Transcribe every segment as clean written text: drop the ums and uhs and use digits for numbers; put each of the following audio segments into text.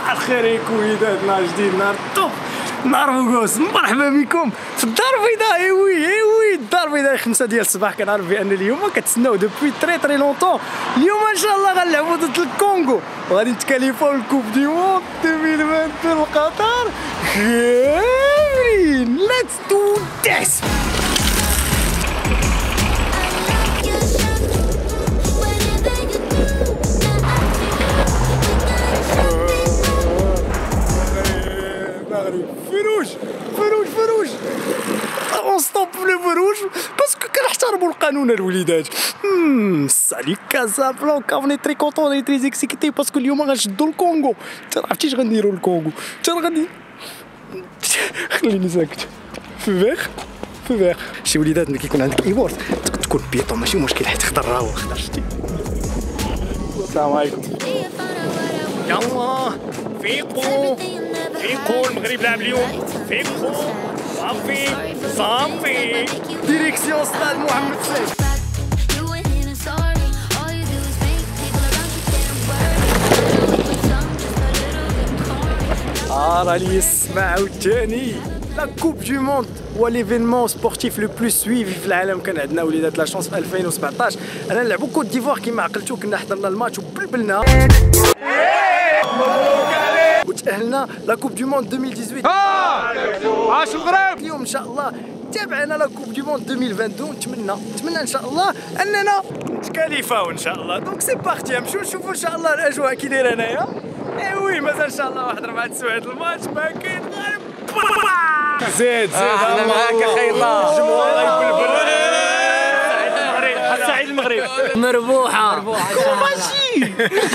صباح الخير وليدات، نهار جديد، نهار الطوب، نهار بوكوس. مرحبا بكم في الدار البيضاء. ايوي الدار البيضاء 5 ديال الصباح. كنعرف بان اليوم كتسناو دوبوي تري لونطون. اليوم ان شاء الله غنلعبوا ضد الكونغو وغادي نتكاليفاو الكوب دي موند 2022 في قطر. خيرين ليتس دو ذس. فروج اون ستوب لو فروج باسكو كنحترموا القانون الوليدات. سالي كازابلانكا فني تري كونطون دي تري زيكسيكتي باسكو اليوم غنشدوا الكونغو. انت عرفتي اش غنديروا الكونغو؟ انت غادي خليني ساكت. في فيغ شي وليدات ملي كيكون عندك ايبورت تكون بيطو ماشي مشكل حيت خضر راهو خضر. شتي السلام عليكم. يلا فيقوا المغرب لعب اليوم. فيقوا صافي ديريكسيون استاذ محمد سيف. راني نسمع عاوتاني لا كوب دو موند هو ليفينمون سبورتيف لو بلوس سويفي في العالم. كان عندنا وليدات لا شونس في 2017 انا نلعبوا كوت ديفوار كيما عقلتو. كنا حضرنا الماتش وبلبلنا وتأهلنا لا كوب دو موند 2018. عاش المغرب. اليوم ان شاء الله تابعنا لا كوب دو موند 2022. نتمنى ان شاء الله اننا نتكاليفاو ان شاء الله. دونك سي بارتي نمشيو نشوفوا ان شاء الله الاجواء كي دايره هنايا. ايوي مازال ان شاء الله واحد 4 سوايع الماتش ما كاين غير زيد انا معاك اخي الله. الجمهور يبلبل. سعيد المغرب مربوحه ماشي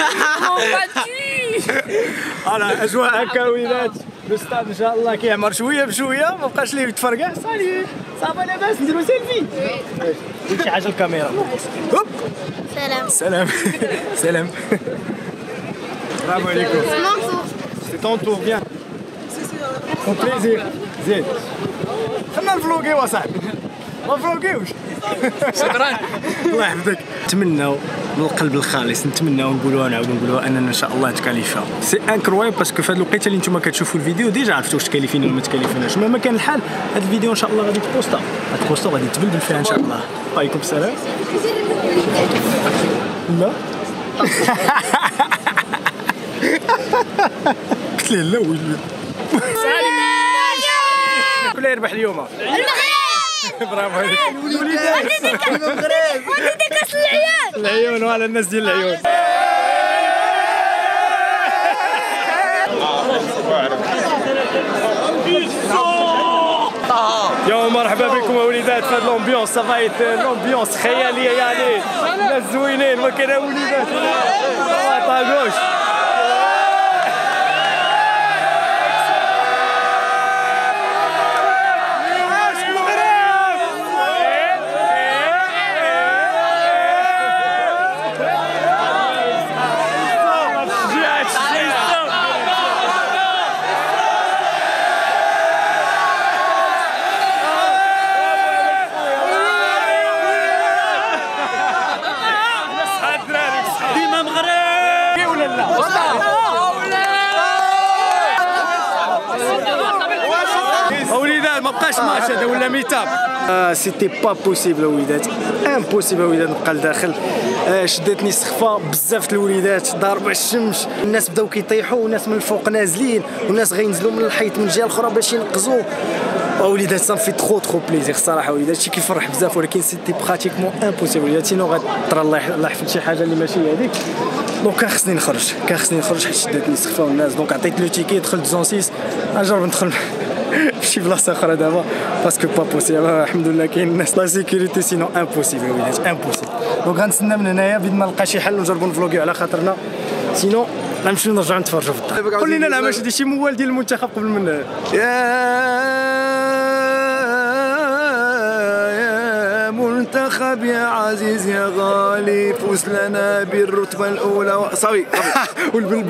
انا اجواء هكا وليدات. الاستاذ ان شاء الله كيعمر شويه بشويه ما بقاش ليه يتفرقع. صافي صافا لاباس نديرو سيلفي. قول شي حاجه الكاميرا. سلام برافو عليكم. سي طون تور بيان. اون بليزير زيد. خلينا نفلوقيو اصاحبي. ما نفلوقيوش. شكرا الله يحفظك. نتمناو من القلب الخالص نتمناو نقولوها اننا ان شاء الله نتكاليفاو. سي انكرويبل باسكو في هذه الوقيته اللي نتوما كتشوفوا الفيديو ديجا عرفتوا واش تكاليفين ولا ما تكاليفيناش. مهما كان الحال هذا الفيديو ان شاء الله غادي تبوستا غادي تبلبل فيها ان شاء الله. عليكم السلام. لا قلت ليه لا وليد. كل يربح اليوم. برافو عليك الوليدات. ودي كاس العيون وعلى الناس ديال العيون. يا مرحبا بكم وليدات في هاد لومبيونس. صافايت لومبيونس خياليه يعني. الناس زوينين ما كاين وليدات. طاغوش وليدات. ما بقاش ماتش هذا ولا ميتاب. سيتي با بوسيبل وليدات. امبوسيبل وليدات نبقى لداخل. شدتني السخفه بزاف الوليدات. ضاربه الشمس الناس بداو كيطيحوا وناس من الفوق نازلين وناس غينزلوا من الحيط من الجهه الاخرى باش ينقزوا. وليدات صافي ترو بليزير الصراحه وليدات. شي كيفرح بزاف ولكن سيتي براتيكمون امبوسيبل وليدات. سينو غترى الله يحفظ شي حاجه اللي ماشي هذيك. دونك كان خصني نخرج حيت شدتني السخفه والناس. دونك عطيت لو تيكي دخلت زون 6. نجرب ندخل شي بلاصه اخرى دابا باسكو با بوسيبل. الحمد لله كاين الناس لا سيكوريتي سينو امبوسيبل وليدات امبوسيبل. دونك غنتسنى من هنايا بيد ما نلقى شي حل ونجربوا نفلوغيو على خاطرنا سينو غنمشيو نرجعوا نتفرجوا في الدار. قول لنا لا ماشي شي موال ديال المنتخب قبل من يا منتخب يا عزيز يا غالي فوز لنا بالرتبه الاولى. صافي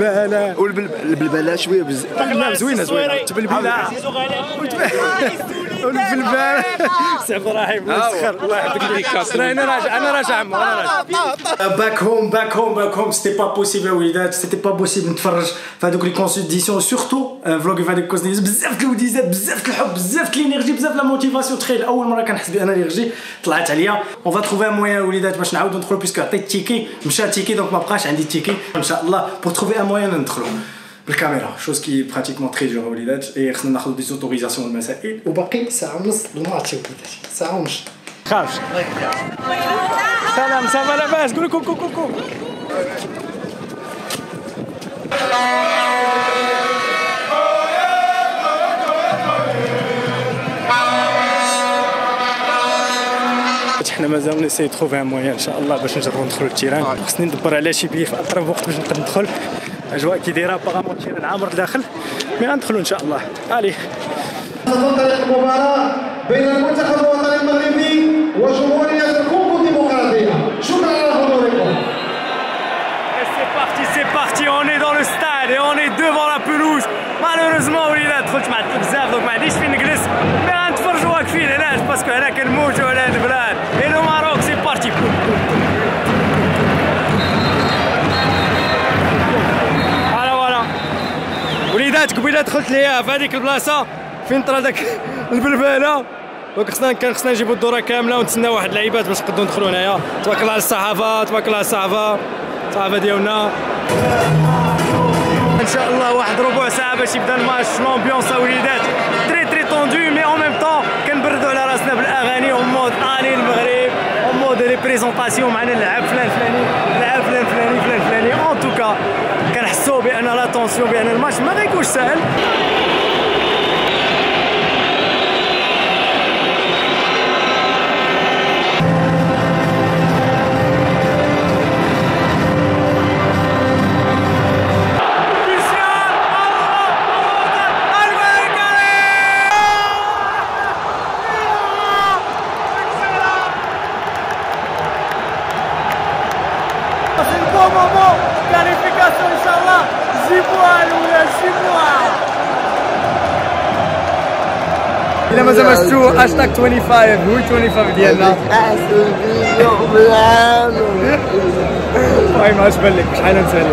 والبلبله شويه بزاف. زوينه تبلبيله والبلبان سي عبد الرحيم مسخر الله يحفظك. انا راجع عمو انا راجع. باك هوم سيتي با بوسيبل يا وليدات، سيتي با بوسيبل نتفرج في هذوك لي كونسيديسيون سورتو فلوغي في هذيك الكوزنيز. بزاف الوديزات، بزاف الحب، بزاف الانرجي، بزاف لا موتيفاسيون. تخيل اول مره كنحس بان الانرجي طلعت عليا. اون فا تروفي ان موان وليدات باش نعاودو ندخلو بيسكو عطيت تيكي، مشى تيكي دونك ما بقاش عندي تيكي ان شاء الله بور تروفي ان موان ندخلو بالكاميرا. شوز كي براتيكمون تري دور وليدات. اي خصنا ناخذ دي زوتوريزاسيون والمسائل. وباقي ساعه ونص للماتش وليدات، ساعه ونص. خافش. سلام صافا لاباس؟ قول كوكو كوكو. حنا مازال نسي تروفي ان موان ان شاء الله باش نجربو ندخلو للتيران. خصني ندبر على شي بلي في اقرب وقت باش نقدر ندخل. اجواء كي دايره باغامون التيران عامر داخل، مي غندخلو ان شاء الله. الي طريق المباراة بين المنتخب الوطني المغربي وجمهورية الكونغو الديمقراطية. شكرا على حضوركم. C'est parti, on est dans le stade et on est devant la pelouse. Malheureusement وليدات دخلت مع بزاف دونك ما عنديش فين نجلس، مي غنتفرجوا واقفين علاش باسكو هنا كنموتوا على هاد البلاد. اي لو ماروك سي بارتي. فوالا وليدات قبيله دخلت ليها في هذيك البلاصه فين طرا داك البلباله. دونك خصنا نجيبو الدوره كامله ونتسناو واحد اللعيبات باش نقدروا ندخلوا هنايا. تبارك الله على الصحافه، تبارك الله على الصحافه ديالنا. ان شاء الله واحد ربع ساعه باش يبدا الماتش. لومبيونس وليدات تري طوندو مي اون ميم طون كنبردوا على راسنا بالاغاني اون مود اني المغرب، اون مود لي بريزونطاسيون معنا نلعب فلان فلاني، نلعب فلان فلاني فلان فلاني. اون توكا كنحسوا بان لا طونسيون، بان الماتش ما غيكونش ساهل. Qualification Inch'Allah, جيبوها الأولى جيبوها. إلا مازال ما شفتو هاشتاغ 25 هو 25 ديالنا. المهم اش بان لك شحال نساليو؟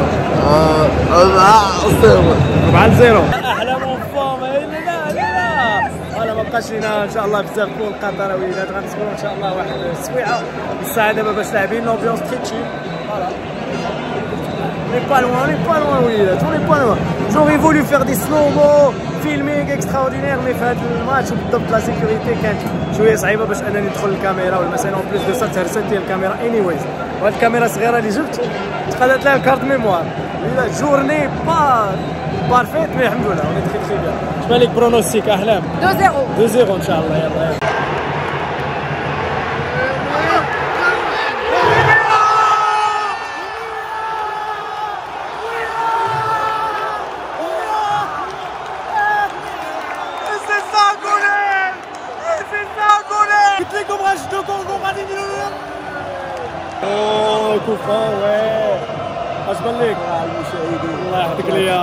4-0. أحلى مون فورم. لا فوالا ما بقاش لينا ان شاء الله بزاف بول قطر وليدات. غنصبروا ان شاء الله واحد السويعه الساعه دابا باش لاعبين لومبيونس تري تشيل. فوالا on n'est pas loin وليدات، on n'est pas loin. J'aurais voulu faire des slow-mo, filming extraordinaire mais في هذا الماتش بالضبط لا سيكوريتي كانت شويه صعيبه باش انني ندخل الكاميرا والمسائل. اون بليس دو سا تهرست ديال الكاميرا انيويز. وهاد الكاميرا الصغيره اللي جبت تقادت لها كارت ميموار. وليدات جورني بارفيت مي الحمد لله اون تري تري بيان. اش بالك برونوستيك احلام؟ 2-0 ان شاء الله. يلا coup franc, ouais. اش بان لك؟ المشاهدين الله يحفظك ليا.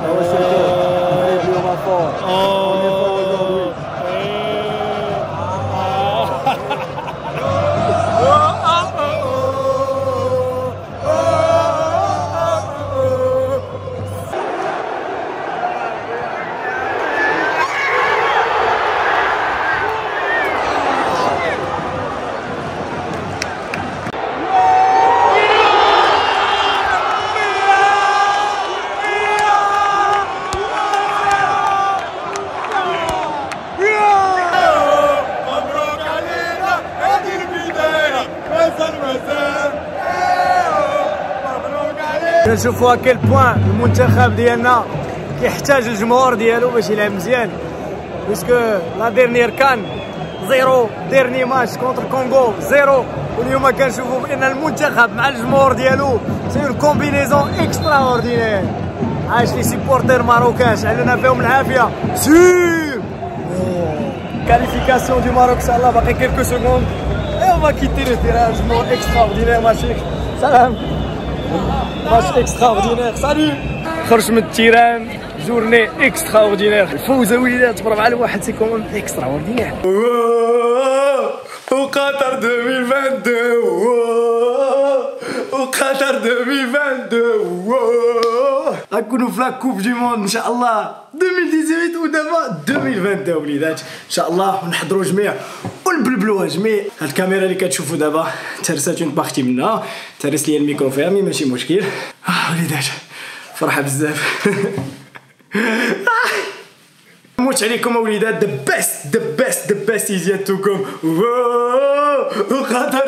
نشوفوا ا كيل بوان المنتخب ديالنا كيحتاج الجمهور ديالو باش يلعب مزيان. باسكو لا ديرنيير كان 0 ديرني ماتش كونتر كونغو 0. واليوم كنشوفوا بان المنتخب مع الجمهور ديالو سي اون كومبينيزون اكسترا اوردينير. عاش لي سيبورتير ماروكان شعلنا فيهم العافيه. سير كاليفيكاسيون دو ماروك ان شاء الله باقي كيلكو سكوند اي اون فا كيتي لو تيران. جمهور اكسترا اوردينير ماشي سلام ماتش اكسترا اوردينير. سالي خرج من التيران جورني اكسترا اوردينير. الفوز وليدات ب4-1 سي كومون اكسترا اوردينير. وقطر 2022 وقطر 2022 غنكونوا في لا كوب دي موند ان شاء الله 2018 ودابا 2022 وليدات ان شاء الله، ونحضروا جميع ونبلبلوها جميع. هاد الكاميرا اللي كتشوفوا دابا ترسات اون بارتي منها، ترس ليا الميكرو فيها مي ماشي مشكل. وليدات فرحه بزاف. نموت عليكم وليدات. the best is yet to come. وقطر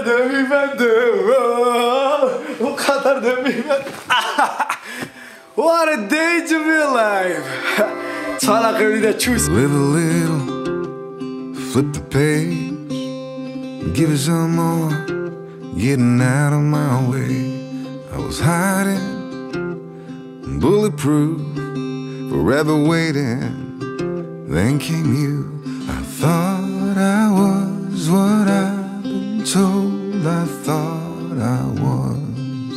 2022 وقطر 2022 what a day to be alive. صراحة وليدات choose. Live a little, flip the page, give it some more, getting out of my way. I was hiding, bulletproof, forever waiting. Then came you. I thought I was what I've been told. I thought I was.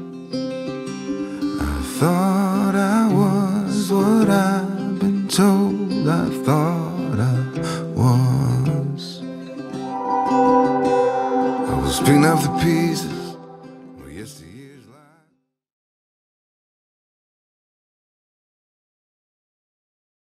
I thought I was what I've been told. I thought I was. I was picking up the pieces,